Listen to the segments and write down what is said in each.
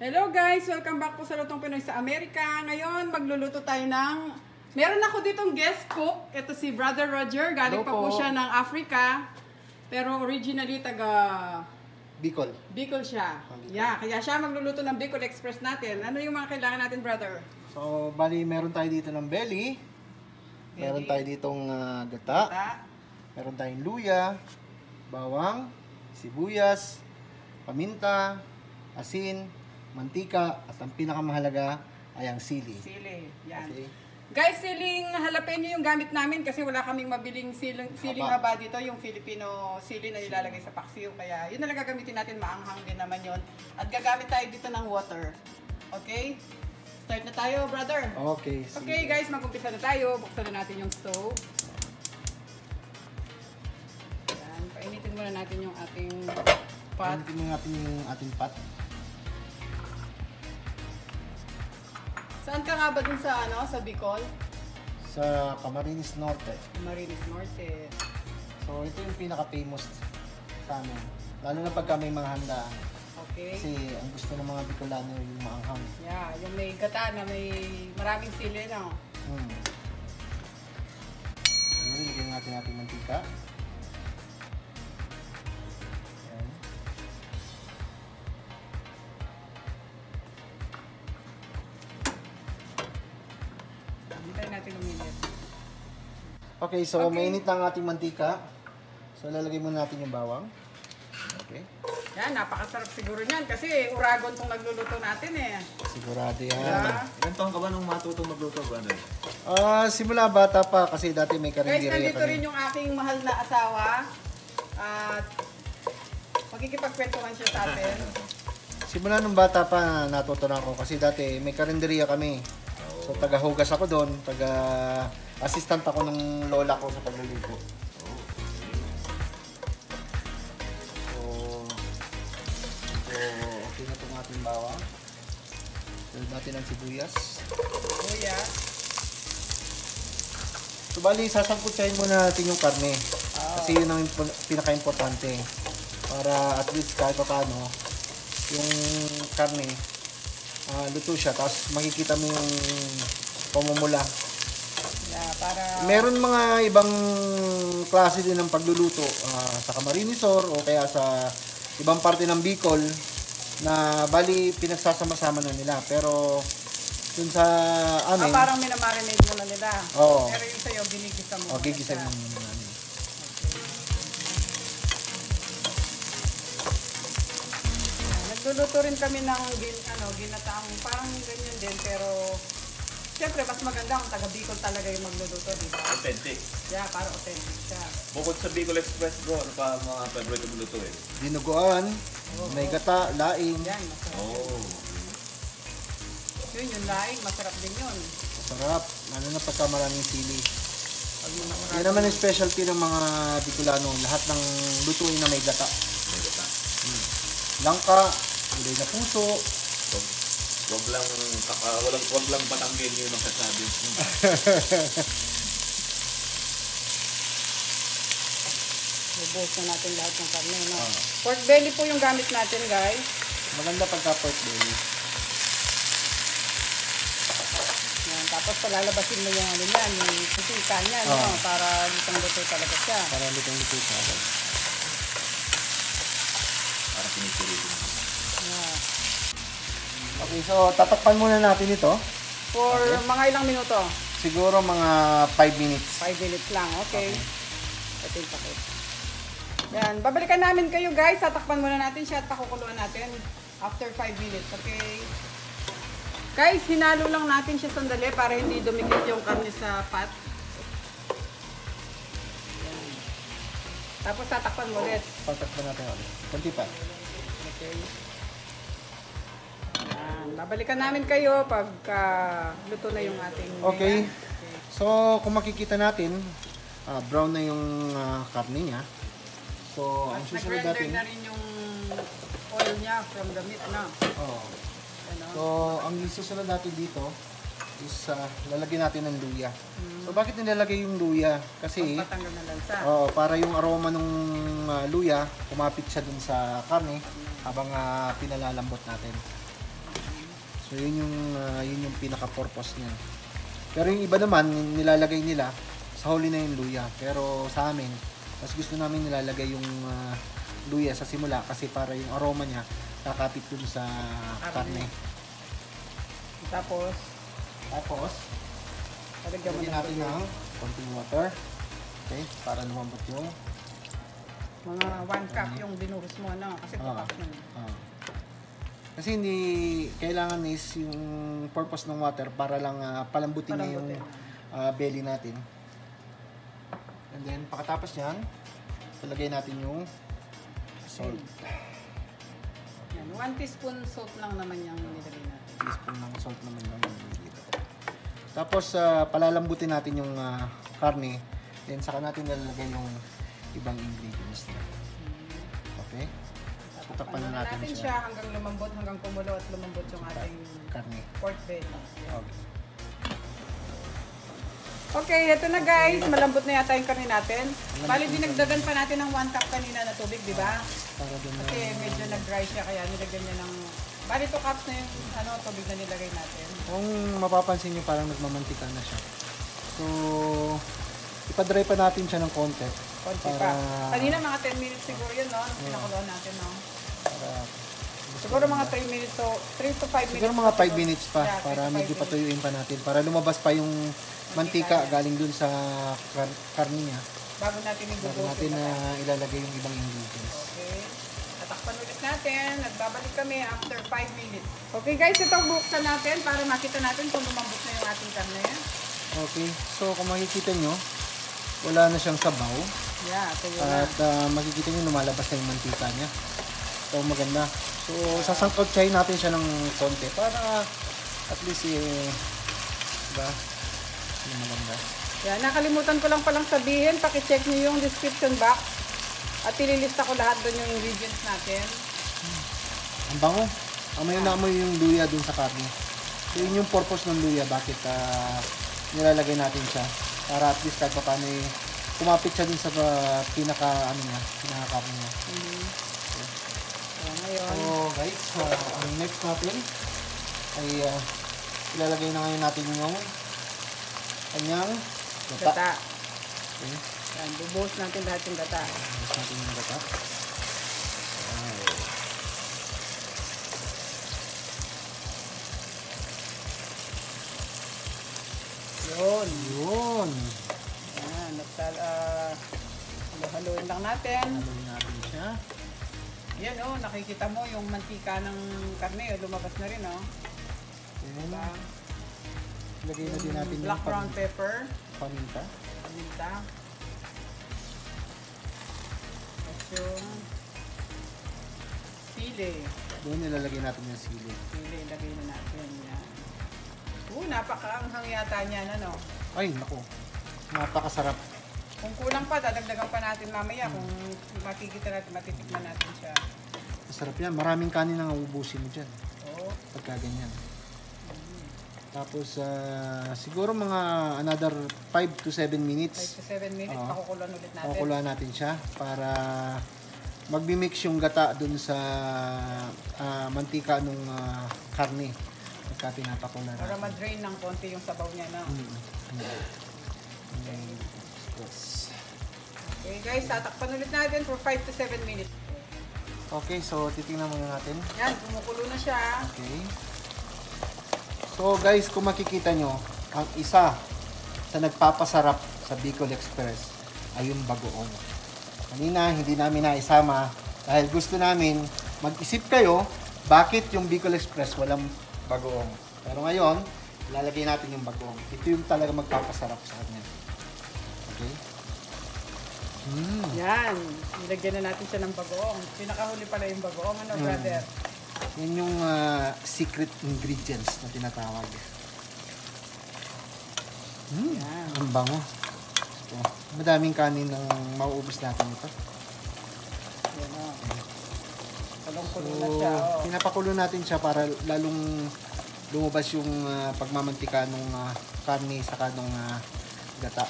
Hello guys! Welcome back po sa Lutong Pinoy sa Amerika. Ngayon, magluluto tayo ng... Meron ako ditong guest cook. Ito si Brother Roger. Galing pa po siya ng Africa. Pero originally, taga... Bicol. Bicol siya. Yeah, kaya siya magluluto ng Bicol Express natin. Ano yung mga kailangan natin, brother? So, bali, meron tayo dito ng belly. Meron tayo ditong gata. Meron tayong luya, bawang, sibuyas, paminta, asin, mantika, at ang pinakamahalaga ay ang sili. Sili. Yan. Okay. Guys, siling jalapeno yung gamit namin kasi wala kaming mabiling siling haba dito, yung Filipino sili na nilalagay sa paksiw. Kaya yun na lang gagamitin natin, maanghang din naman yun. At gagamit tayo dito ng water. Okay? Start na tayo, brother. Okay. Sige. Okay guys, mag-umpisa na tayo. Buksan na natin yung stove. Yan, painitin muna natin yung ating pot. Painitin muna natin yung ating pot. Saan ka nga ba dun sa, sa Bicol? Sa Camarines Norte. Camarines Norte. So, ito yung pinaka-famous sa amin. Lalo na pagka may mga handa. Okay. Kasi ang gusto ng mga Bicolano yung maanghang. Yeah, yung may gata na may maraming sili, no? Ngayon, lagyan natin ating mantika. Ayan. Hintayin natin uminit. Okay, so mainit na ang ating mantika. So, lalagay muna natin yung bawang. Okay. Yan, napakasarap siguro niyan kasi uragon tong nagluluto natin eh. Sigurado yan. Yeah. Ilan taon ka ba nung matutong magluto ba? Simula bata pa kasi dati may Guys, karinderya nandito kami. rin yung aking mahal na asawa. At magkikipagkwentuhan siya sa atin. Simula nung bata pa natutunan ko kasi dati may karinderya kami. So taga-hugas ako doon, taga-assistant ako ng lola ko sa pagluluto. Okay na itong ating bawang. Lagyan natin ang sibuyas. Kuya. So bali, sasangkutsahin muna natin yung karne. Kasi yun ang pinaka-importante. Para at least kahit pa paano, yung karne, luto siya. Tapos makikita mo yung pamumula. Yeah, para... Meron mga ibang klase din ng pagluluto sa Camarines Sur o kaya sa ibang parte ng Bicol na bali pinagsasama-sama na nila. Pero dun sa amin... parang minamarinate mo na nila. Oo. Pero yung sa'yo, ginigisa mo. Gigisa mo muna namin. Nagluluto rin kami ng ginataang parang ganyan din. Pero siyempre, mas maganda kung taga Bicol talaga yung magluluto, di ba? Authentic. Yeah, para authentic siya. Bukod sa Bicol Express bro, ano pa mga favorite mong lutuin? Dinuguan, may gata, laing. Yan, masarap. Oh. Yun, yung laing, masarap din yun. Sarap. Lalo na pagka maraming sili. Pag yung Yan naman yung specialty ng mga Bicolano. Lahat ng lutuin na may gata. May gata. Langka, gulay na puso. Wag lang patanggin yung magsasabi. Bubuhos na natin lahat ng karne, no? Pork belly po yung gamit natin, guys. Maganda pagka pork belly. Yan, tapos palalabasin mo yung yan, yung putika niya, no? Para lutong-luto talaga siya. Para lutong-luto siya. Para pinipilitin. Yeah. Okay, so tatakpan muna natin ito. For mga ilang minuto? Siguro mga 5 minutes. 5 minutes lang, okay. Ito yung pakit. Yan, babalikan namin kayo guys. Tatakpan muna natin siya at pakukuluan natin after 5 minutes, okay? Guys, hinalo lang natin siya sandali para hindi dumikit yung karne sa pot. Yan. Tapos tatakpan mo ulit. Tatakpan natin ulit. Kunti pa. Okay. Yan. Babalikan namin kayo pag luto na yung ating Okay. yan. So, kung makikita natin, brown na yung karne niya. So, ang At susunod nag-render natin... na rin yung oil niya from the meat, ano? Oh. Ano? So, ang susunod natin dito is lalagyan natin ng luya. So, bakit nilalagay yung luya? Kasi, Patanggal na lansa. para yung aroma ng luya, kumapit siya dun sa karne habang pinalalambot natin. So yun yung pinaka-purpose niya. Pero yung iba naman, nilalagay nila sa huli na yung luya. Pero sa amin, mas gusto namin nilalagay yung luya sa simula kasi para yung aroma niya kakapit dun sa karne. Tapos, lagyan natin ng konting water. Okay, para lumambot yung mga 1 cup yung dinuhos mo, no? Kasi 2 cups yun. Kasi hindi kailangan is yung purpose ng water para lang palambutin niya yung belly natin. And then, pagkatapos yan, ilagay natin yung salt. Yan, 1 teaspoon salt lang naman yung nilagay natin. Teaspoon ng salt naman lang dito. Tapos, palalambutin natin yung karne. Then, saka natin ilalagay yung ibang ingredients na. Okay? Tatakpan na natin siya hanggang lumambot, hanggang kumulo at lumambot yung ating karne. pork belly. Okay. Okay, ito na guys. Malambot na yata yung karne natin. Bali, dinagdagan pa natin ng 1 cup kanina na tubig, di ba? Para dun na, Kasi medyo nag-dry siya, kaya nilagyan niya ng... Bali, 2 cups na yung tubig na nilagay natin. kung mapapansin nyo, parang nagmamantika na siya. So, ipadry pa natin siya ng konti. Konti pa. Kanina mga 10 minutes siguro yun, no? Nung pinakuluan natin, no? Siguro mga 3 minutes, so 3 to 5 minutes. Siguro mga 5 minutes pa, Yeah, para 3 to 5 medyo minutes. patuyuin pa natin. Para lumabas pa yung mantika niya. galing dun sa karne niya. Bago natin Bago i-bubuhos natin yung na bata. ilalagay yung ibang ingredients. Okay. Tatakpan ulit natin. Nagbabalik kami after 5 minutes. Okay guys, ito buksan natin para makita natin kung lumambot na yung ating karne. Okay, so kung makikita nyo, wala na siyang sabaw. Yeah, ito yun na. At makikita nyo lumalabas na yung mantika niya. So maganda. So sasangkotsahin natin siya ng konti para at least diba? Yung maganda. Yeah, nakalimutan ko lang palang sabihin, paki-check niyo yung description box at ililista ko lahat doon yung ingredients natin. Ang bango. Amoy na amoy yung luya dun sa karne. So yun yung purpose ng luya, bakit nilalagay natin siya. Para at least kahit pa paano kumapit siya dun sa pinaka-karne niya. So ngayon, So guys, ang next natin ay ilalagay na ngayon natin yung kanyang gata. gata. Okay. Yan, bubuhos natin lahat yung gata. Bubuhos natin yung gata. Yun. Yun. Yan, haluin lang natin. Haluin natin siya. Yan nakikita mo yung mantika ng karne, lumabas na rin Then, Diba? ilagay na din natin Black yung brown pepper, paminta. paminta. Tapos yung sili. Doon ilalagay natin yung sili. Sili, ilagay na natin yan. Napakaanghang yata niyan, Ay, naku. Napakasarap. Kung kulang pa, dadagdagan pa natin mamaya kung makikita natin, matitikman natin siya. Masarap yan. Maraming kanin ang ubusin mo dyan. Oo. Pagka ganyan. Tapos, siguro mga another 5 to 7 5 minutes. to 7 minutes, Oo. pakukulan ulit natin. Pakukuluan natin siya para magbi-mix yung gata dun sa mantika nung karne. Pagka pinapakulan Para natin. ma-drain ng konti yung sabaw niya, Yes. Okay guys, tatakpan ulit natin for 5 to 7 minutes. Okay, so titingnan muna natin. Yan, kumukulo na siya. Okay. So guys, kung makikita nyo, ang isa sa nagpapasarap sa Bicol Express ay yung bagoong. Kanina, hindi namin naisama dahil gusto namin mag-isip kayo bakit yung Bicol Express walang bagoong. Pero ngayon, ilalagay natin yung bagoong. Ito yung talaga magpapasarap sa kanya. Okay? Yan, nilagyan na natin siya ng bagoong. Pinakahuli pala yung bagoong, brother? Yan yung secret ingredients na tinatawag. Yan. Ang bango. So, madaming kanin ang mauubos natin ito. Yan Kulong-kulo So, na siya. pinapakulo natin siya para lalong lumabas yung pagmamantika ng karne saka ng gata.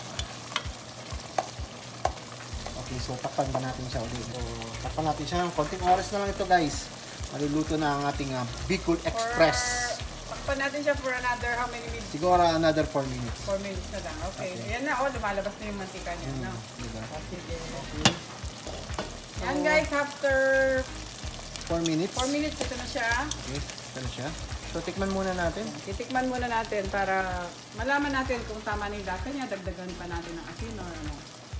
Okay, so takpan ba natin siya ulit? So, takpan natin siya ng konting oras na lang ito guys. Maluluto na ang ating Bicol Express. Tatakpan natin siya for another how many minutes? Siguro another 4 minutes. 4 minutes na lang. Okay. Okay. Ayan na, lumalabas na yung mantika niya. No? Diba? Sige. Yan guys, after 4 minutes. 4 minutes, ito na siya. Okay, ito na siya. So, tikman muna natin. Titikman muna natin para malaman natin kung tama na yung lasa niya. Dagdagan pa natin ng asin or ano.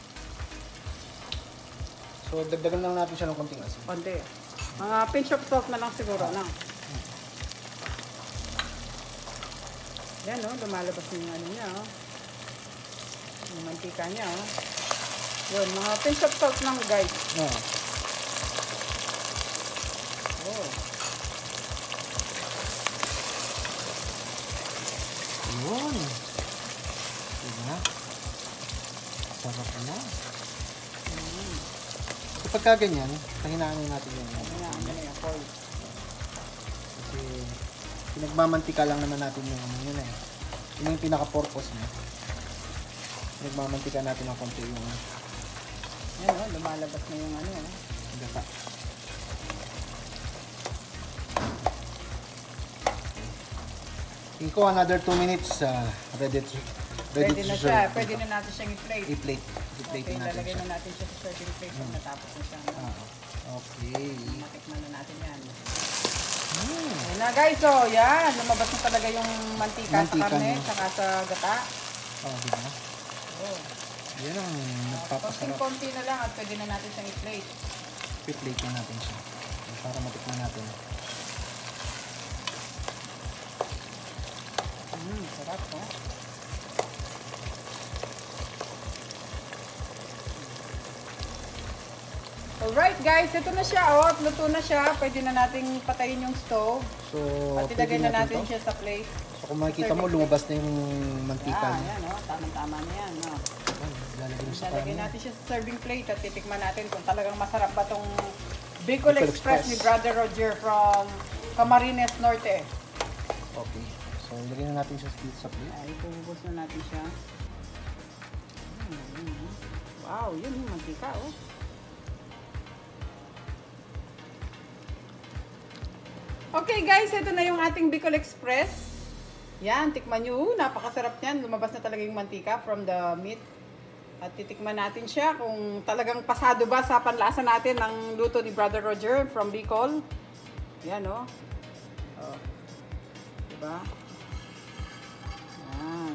So, dagdagan lang natin siya ng konting asin. Konti. Mga pinch of salt na lang siguro. No? Yan, no? Lumalabas na yung ano niya. Oh. Yung mantika niya. Oh. Yun, mga pinch of salt lang guys. Oh. Oh. Yun. Diba? Sarap na. Kapag kaganyan, pahinaan natin yung Ano yung foil. kasi pinagmamantika lang naman natin yung ano yun eh. Yun yung pinaka-purpose niya. Pinagmamantika natin ng konti yung Yan, oh, lumalabas na yung ano. gata. Tingin ko another 2 minutes ready Ready to na serve. siya. Pwede na natin siyang i-plate. I-plate. I-plate Okay, natin lalagay siya. na natin siya sa serving plate pag natapos na siya. No? Okay. Matikman na natin yan. Ayan na guys, oh, yan. Lumabas na talaga yung mantika sa Mantika karne, niya. saka sa gata. Oh, diba? Oh. Yan ang nagpapasarap. Konti na lang at pwede na natin siyang i-plate. I-plate na natin siya. Para matikman natin. Sarap, oh. Alright guys, ito na siya, oh. Luto na siya. Pwede na nating patayin yung stove. So, At ilagay pwede na natin to. siya sa plate. So, kung makikita mo, lumabas na yung mantika niya. Yan, oh. Tama-tama na yan, oh. Lalagay mo sa Lalagay kanya. natin siya sa serving plate at titikman natin kung talagang masarap ba tong Bicol Bicol Express Express ni Brother Roger from Camarines Norte. Okay. So, ilagay na natin siya sa plate. Ay, pumubos na natin siya. Wow, yun yung mantika, oh. Okay guys, ito na yung ating Bicol Express. Yan, tikman nyo. Napakasarap niyan. Lumabas na talaga yung mantika from the meat. At titikman natin siya kung talagang pasado ba sa panlasa natin ang luto ni Brother Roger from Bicol. Yan, oh. Oh. Diba? Yan.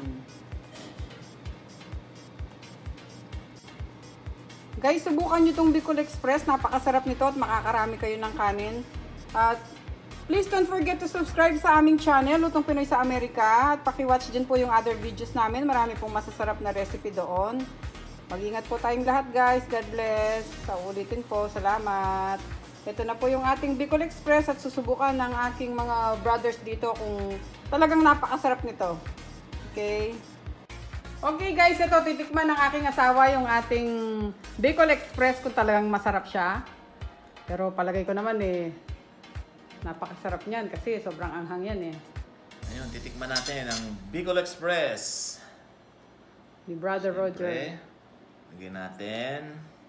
Guys, subukan nyo itong Bicol Express. Napakasarap nito at makakarami kayo ng kanin. At please don't forget to subscribe sa aming channel, Lutong Pinoy sa Amerika. At paki-watch din po yung other videos namin. Marami pong masasarap na recipe doon. Mag-ingat po tayong lahat guys. God bless. Sa ulitin po. Salamat. Ito na po yung ating Bicol Express at susubukan ng aking mga brothers dito kung talagang napakasarap nito. Okay. Okay guys, ito titikman ng aking asawa yung ating Bicol Express kung talagang masarap siya. Pero palagay ko naman napakasarap niyan kasi sobrang anghang yan Ayun, titikman natin ang Bicol Express. Ni Brother Roger. Siyempre, lagyan natin.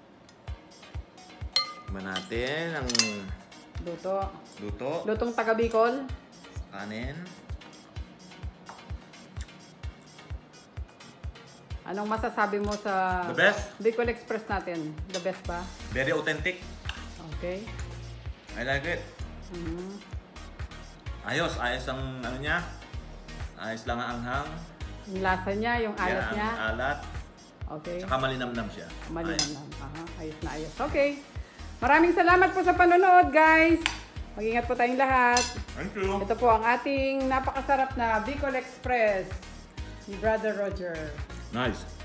Tikman natin ang Luto. luto. Lutong taga Bicol. Kanin. Anong masasabi mo sa The best. Bicol Express natin? The best ba? Very authentic. Okay. I like it. Ayos ang ano niya. Ayos lang ang anghang. Yung lasa niya, yung alat Yan, niya. ang alat. Okay. Saka malinamnam siya. Malinam lang. Aha, ayos na ayos. Okay. Maraming salamat po sa panonood, guys. Mag-ingat po tayong lahat. Thank you. Ito po ang ating napakasarap na Bicol Express ni Brother Roger. Nice.